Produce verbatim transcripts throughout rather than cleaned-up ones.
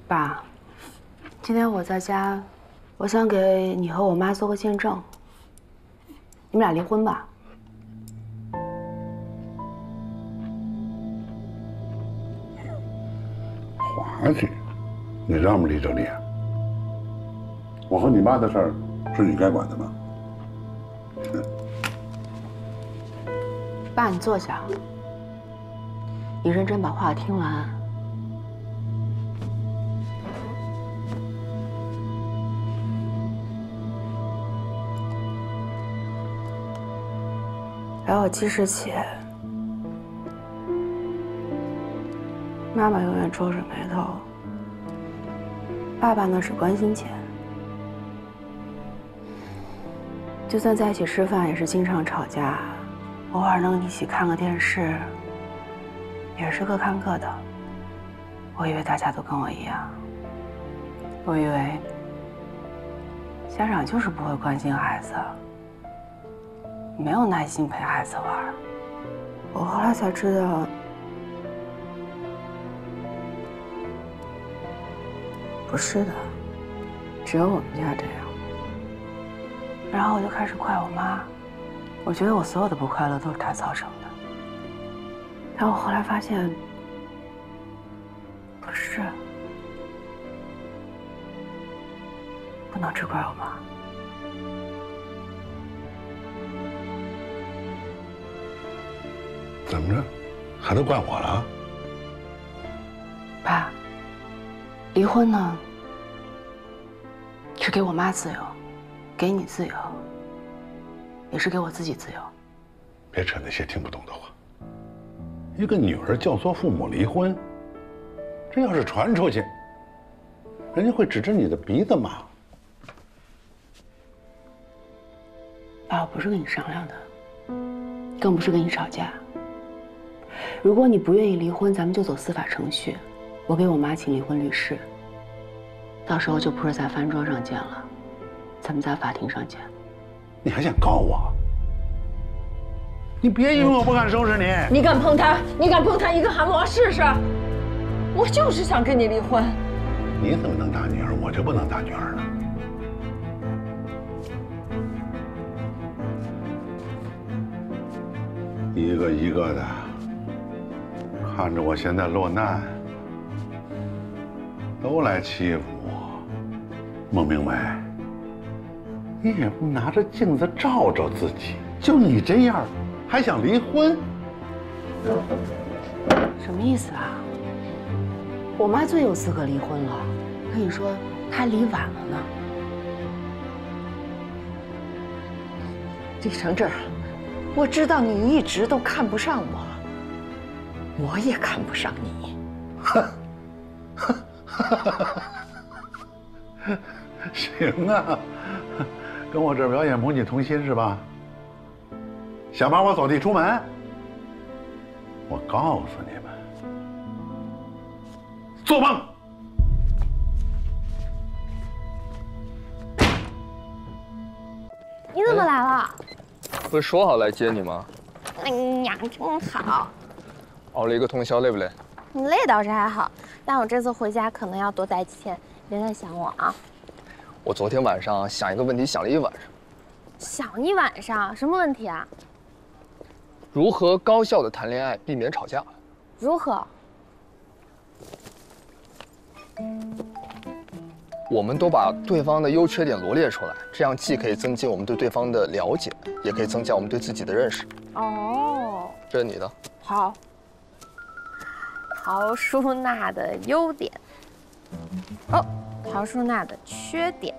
爸，今天我在家，我想给你和我妈做个见证。你们俩离婚吧。 滑稽，你让不离就离。我和你妈的事儿是你该管的吗？ 爸，你坐下，你认真把话听完。 在我记事起，妈妈永远皱着眉头，爸爸呢只关心钱。就算在一起吃饭，也是经常吵架，偶尔能一起看个电视，也是各看各的。我以为大家都跟我一样，我以为家长就是不会关心孩子。 没有耐心陪孩子玩，我后来才知道，不是的，只有我们家这样。然后我就开始怪我妈，我觉得我所有的不快乐都是她造成的。但我后来发现，不是，不能只怪我妈。 怎么着，还都怪我了？ 爸，离婚呢，是给我妈自由，给你自由，也是给我自己自由。 别扯那些听不懂的话。一个女儿教唆父母离婚，这要是传出去，人家会指着你的鼻子骂。 爸，我不是跟你商量的，更不是跟你吵架。 如果你不愿意离婚，咱们就走司法程序。我给我妈请离婚律师，到时候就不是在饭桌上见了，咱们在法庭上见。 你还想告我？你别以为我不敢收拾你！ 你敢碰她？你敢碰她一个汗毛试试？我就是想跟你离婚。 你怎么能打女儿，我就不能打女儿呢？一个一个的。 看着我现在落难，都来欺负我。孟明伟，你也不拿着镜子照照自己，就你这样，还想离婚？ 什么意思啊？我妈最有资格离婚了。跟你说，她离晚了呢。 李承志，我知道你一直都看不上我。 我也看不上你。 行啊，跟我这儿表演母女同心是吧？想把我扫地出门？我告诉你们，做梦！ 你怎么来了？ 不是说好来接你吗？ 哎呀，真好。 熬了一个通宵，累不累？ 你累倒是还好，但我这次回家可能要多待几天，别再想我啊。 我昨天晚上想一个问题想了一晚上。 想一晚上？什么问题啊？ 如何高效的谈恋爱，避免吵架？ 如何？ 我们都把对方的优缺点罗列出来，这样既可以增进我们对对方的了解，也可以增加我们对自己的认识。 哦， 这是你的。 好。 陶淑娜的优点，哦，陶淑娜的缺点。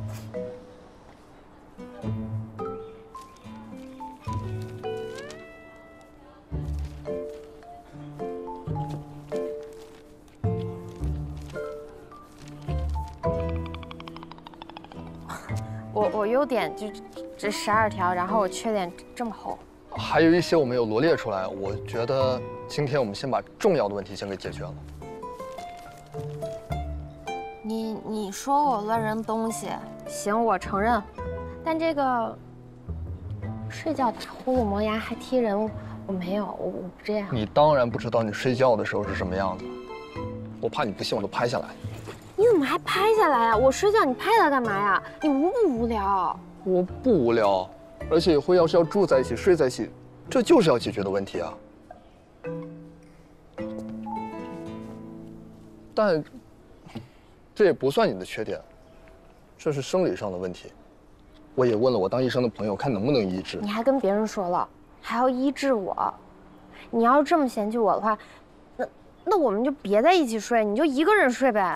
我我优点就这十二条，然后我缺点这么厚。 还有一些我没有罗列出来，我觉得今天我们先把重要的问题先给解决了。 你你说我乱扔东西，行，我承认，但这个睡觉打呼噜磨牙还踢人，我没有，我我不这样。 你当然不知道你睡觉的时候是什么样子，我怕你不信，我都拍下来。 你怎么还拍下来啊？我睡觉你拍它干嘛呀？你无不无聊？ 我不无聊，而且以后要是要住在一起、睡在一起，这就是要解决的问题啊。但这也不算你的缺点，这是生理上的问题。我也问了我当医生的朋友，看能不能医治。 你还跟别人说了，还要医治我？你要是这么嫌弃我的话，那那我们就别在一起睡，你就一个人睡呗。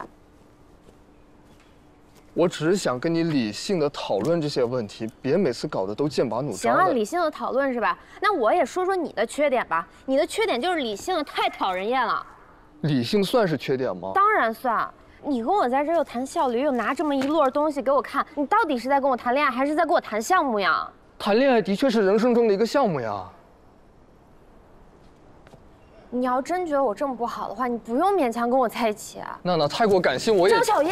我只是想跟你理性的讨论这些问题，别每次搞得都剑拔弩张的。 行啊，理性的讨论是吧？那我也说说你的缺点吧。你的缺点就是理性的太讨人厌了。 理性算是缺点吗？ 当然算。你跟我在这又谈效率，又拿这么一摞东西给我看，你到底是在跟我谈恋爱，还是在跟我谈项目呀？ 谈恋爱的确是人生中的一个项目呀。 你要真觉得我这么不好的话，你不用勉强跟我在一起。 娜娜太过感性，我也。 张小燕。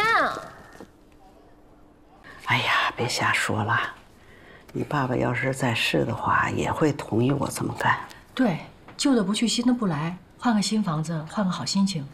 哎呀，别瞎说了，你爸爸要是在世的话，也会同意我这么干。 对，旧的不去，新的不来，换个新房子，换个好心情。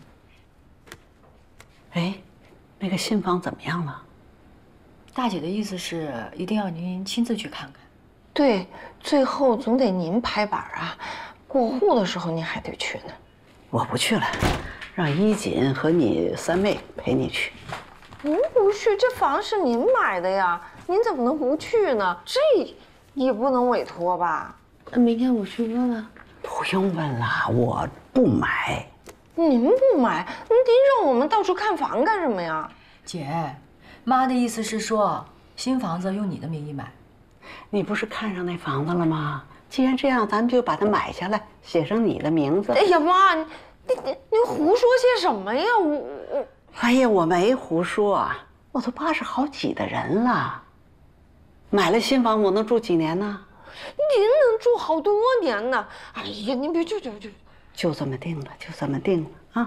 哎，那个新房怎么样了？ 大姐的意思是，一定要您亲自去看看。 对，最后总得您拍板啊。过户的时候您还得去呢。 我不去了，让衣锦和你三妹陪你去。 您不去，这房是您买的呀，您怎么能不去呢？这也不能委托吧？ 那明天我去问问。 不用问了，我不买。 您不买，您让我们到处看房干什么呀？ 姐，妈的意思是说，新房子用你的名义买。 你不是看上那房子了吗？既然这样，咱们就把它买下来，写上你的名字。 哎呀妈，你你你您胡说些什么呀？我我。 哎呀，我没胡说啊，我都八十好几的人了，买了新房，我能住几年呢？ 您能住好多年呢！哎呀，您别就就就就这么定了，就这么定了啊！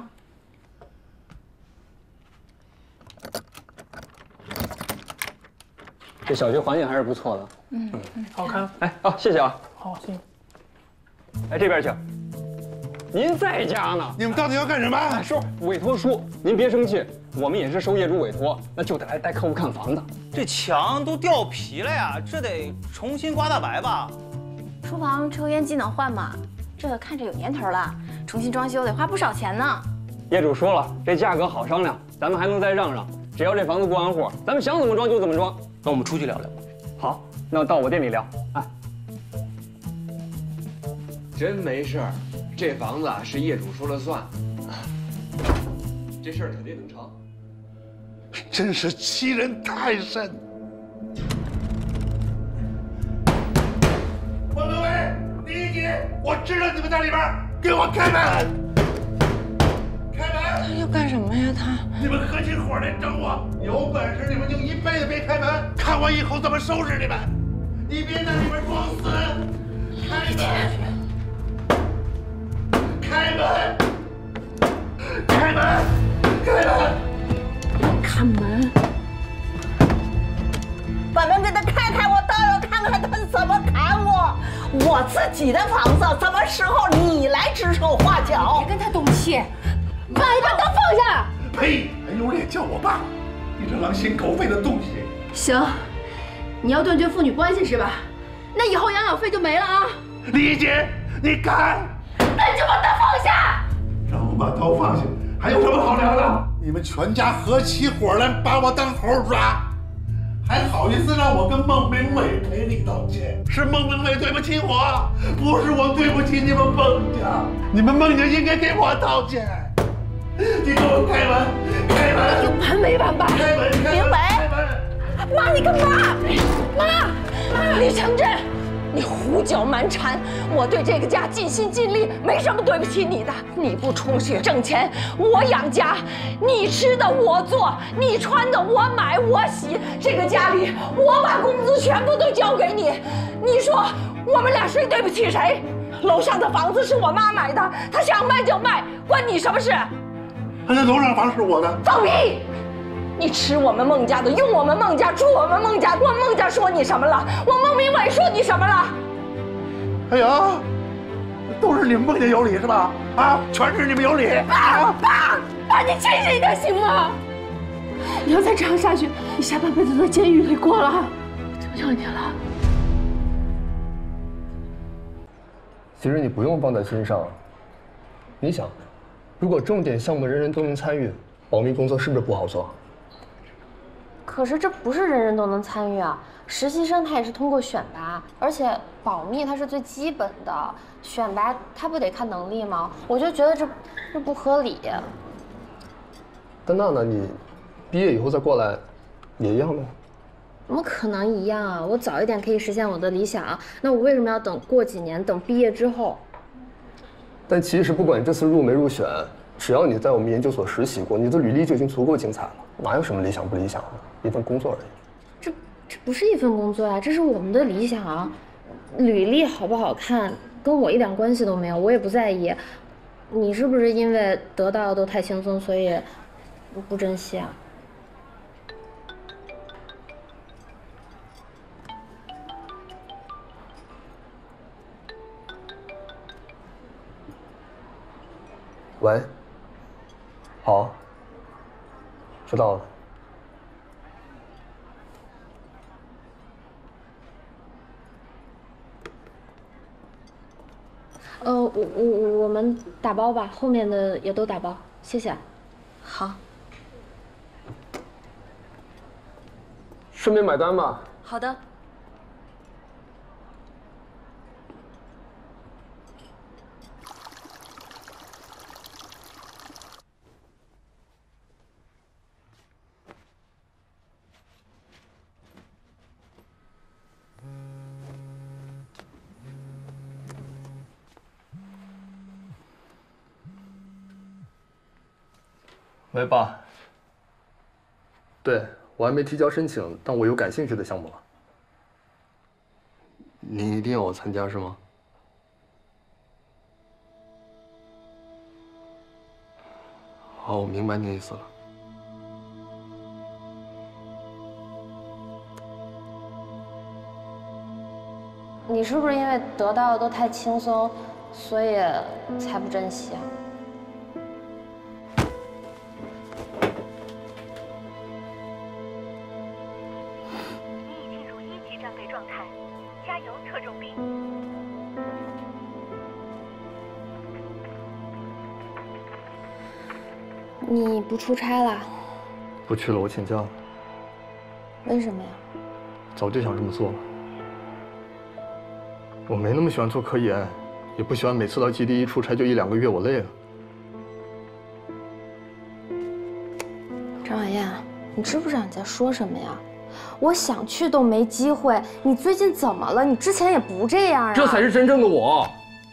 这小区环境还是不错的， 嗯嗯，好看。 哎，好，谢谢啊。 好，谢谢。 哎，这边请。您在家呢？ 你们到底要干什么？ 哎，叔，委托书，您别生气，我们也是受业主委托，那就得来带客户看房子。 这墙都掉皮了呀，这得重新刮大白吧？ 厨房抽烟机能换吗？这看着有年头了，重新装修得花不少钱呢。 业主说了，这价格好商量，咱们还能再让让。只要这房子过完户，咱们想怎么装就怎么装。 那我们出去聊聊。 好，那到我店里聊。哎， 真没事儿。这房子啊是业主说了算，这事儿肯定能成。 真是欺人太甚！王德伟、李一杰，我知道你们在里边，给我开门！开门！ 他要干什么呀？他你们合起伙来整我！有本事你们就一辈子别开门，看我以后怎么收拾你们！你别在里边装死！开门！开门！开门！开门！ 看门！ 把门给他开开，我倒要看看他怎么砍我。我自己的房子，什么时候你来指手画脚？ 别跟他动气，爸，你把刀放下！ 呸！还有脸叫我爸？你这狼心狗肺的东西！ 行，你要断绝父女关系是吧？那以后养老费就没了啊！ 李姐，你敢？ 那你就把刀放下！ 让我把刀放下，还有什么好聊的？你们全家合起伙来把我当猴抓，还好意思让我跟孟明伟赔礼道歉？是孟明伟对不起我，不是我对不起你们孟家。你们孟家应该给我道歉。你给我开门，开门！ 有完没完吧？ 开门！ 明伟，妈，你干嘛？妈，妈，李承志。你胡搅蛮缠，我对这个家尽心尽力，没什么对不起你的。你不出去挣钱，我养家，你吃的我做，你穿的我买我洗，这个家里我把工资全部都交给你。你说我们俩谁对不起谁？楼上的房子是我妈买的，她想卖就卖，关你什么事？ 那楼上房是我的。 放屁！你吃我们孟家的，用我们孟家，住我们孟家，我孟家说你什么了？我孟明伟说你什么了？ 哎呀，都是你们孟家有理是吧？啊，全是你们有理！ 爸爸爸，你清醒点行吗？ 你要再这样下去，你下半辈子都在监狱里过了。我求求你了。 其实你不用放在心上。你想，如果重点项目人人都能参与，保密工作是不是不好做？ 可是这不是人人都能参与啊，实习生他也是通过选拔，而且保密它是最基本的，选拔他不得看能力吗？我就觉得这这不合理。 但娜娜，你毕业以后再过来，也一样的。 怎么可能一样啊？我早一点可以实现我的理想，那我为什么要等过几年，等毕业之后？ 但其实不管你这次入没入选，只要你在我们研究所实习过，你的履历就已经足够精彩了，哪有什么理想不理想的，一份工作而已。 这这不是一份工作啊，这是我们的理想啊！履历好不好看跟我一点关系都没有，我也不在意。你是不是因为得到的都太轻松，所以不珍惜啊？ 喂，好，知道了。 呃，我我我们打包吧，后面的也都打包，谢谢。 好。 顺便买单吧。 好的。 喂，爸。对，我还没提交申请，但我有感兴趣的项目了。你一定要我参加是吗？好，我明白你的意思了。 你是不是因为得到的都太轻松，所以才不珍惜啊？你不出差了？ 不去了，我请假了。 为什么呀？ 早就想这么做了。我没那么喜欢做科研，也不喜欢每次到基地一出差就一两个月，我累了。 张晚燕，你知不知道你在说什么呀？我想去都没机会。你最近怎么了？你之前也不这样啊。 这才是真正的我。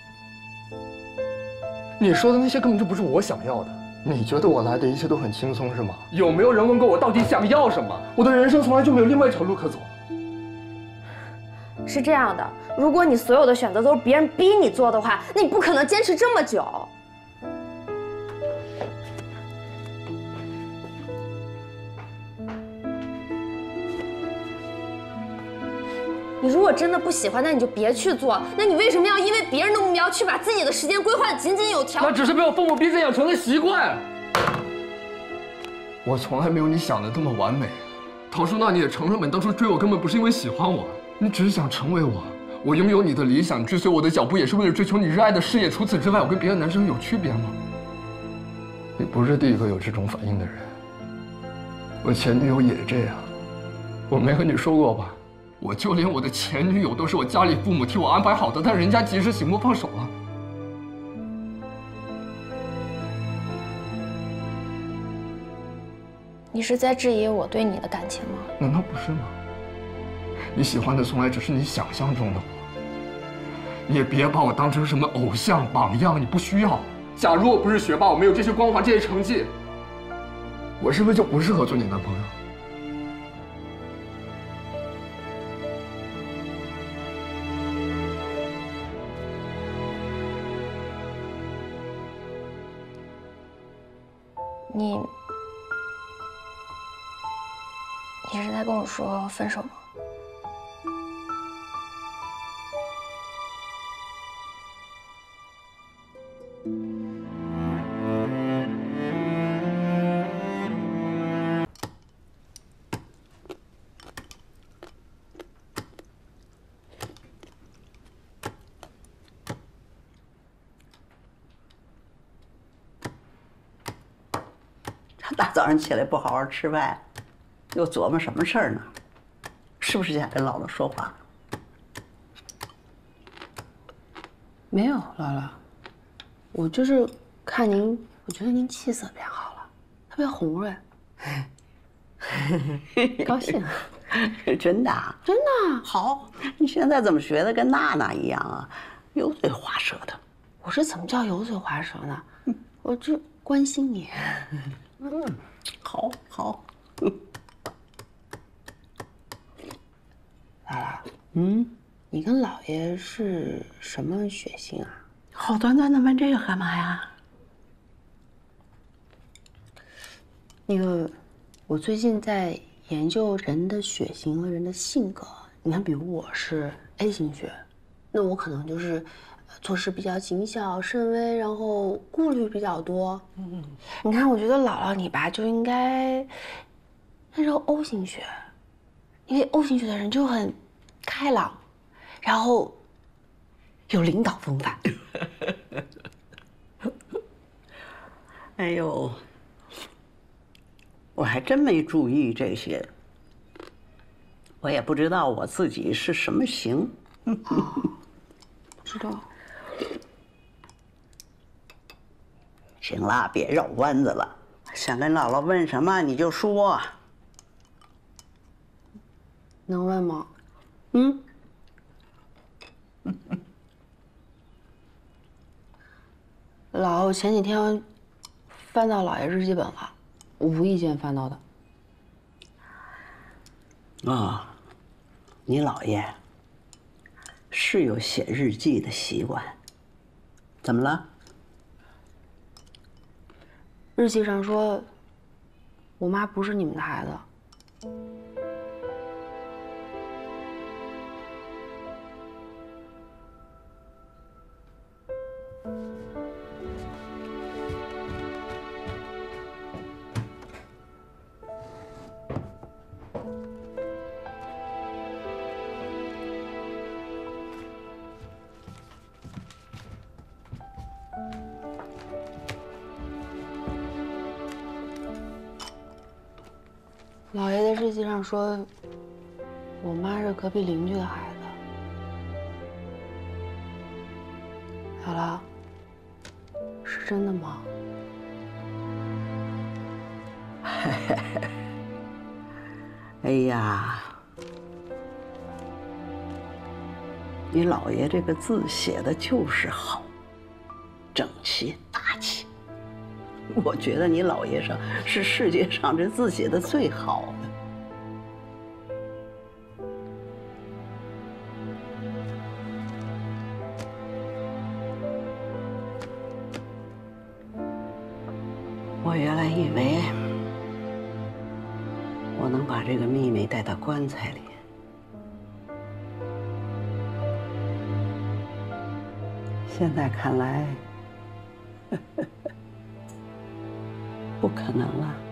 你说的那些根本就不是我想要的。你觉得我来的一切都很轻松是吗？有没有人问过我到底想要什么？我的人生从来就没有另外一条路可走。 是这样的，如果你所有的选择都是别人逼你做的话，那你不可能坚持这么久。你如果真的不喜欢，那你就别去做。那你为什么要因为别人的目标去把自己的时间规划得紧紧有条？ 那只是被我父母逼着养成的习惯。我从来没有你想的这么完美。陶叔，那你也承认吧，你当初追我根本不是因为喜欢我，你只是想成为我。我拥有你的理想，追随我的脚步，也是为了追求你热爱的事业。除此之外，我跟别的男生有区别吗？你不是第一个有这种反应的人。我前女友也这样，我没和你说过吧？我就连我的前女友都是我家里父母替我安排好的，但人家及时行乐放手了。 你是在质疑我对你的感情吗？ 难道不是吗？你喜欢的从来只是你想象中的我。你也别把我当成什么偶像榜样，你不需要。假如我不是学霸，我没有这些光环、这些成绩，我是不是就不适合做你男朋友？ 你，你是在跟我说分手吗？ 大早上起来不好好吃饭，又琢磨什么事儿呢？是不是想跟姥姥说话？ 没有，姥姥，我就是看您，我觉得您气色变好了，特别红润，高兴。 真的？ 真的。 好，你现在怎么学的跟娜娜一样啊？油嘴滑舌的。 我这怎么叫油嘴滑舌呢？我这关心你。 嗯，好，好。 姥姥， 嗯， 你跟姥爷是什么血型啊？ 好端端的问这个干嘛呀？ 那个，我最近在研究人的血型和人的性格。你看，比如我是 A 型血，那我可能就是做事比较谨小慎微，然后顾虑比较多。嗯，你看，我觉得姥姥你吧就应该按照 O 型血，因为 O 型血的人就很开朗，然后有领导风范。 哎呦，我还真没注意这些，我也不知道我自己是什么型。 不知道。 行了，别绕弯子了，想跟姥姥问什么你就说。 能问吗？ 嗯。 姥，我前几天翻到姥爷日记本了，无意间翻到的。 啊、哦，你姥爷是有写日记的习惯，怎么了？ 日记上说，我妈不是你们的孩子。姥爷的日记上说，我妈是隔壁邻居的孩子。姥姥，是真的吗？ 哎呀，你姥爷这个字写的就是好，整齐大气。我觉得你姥爷上是世界上这字写的最好的。我原来以为我能把这个秘密带到棺材里，现在看来。不可能了。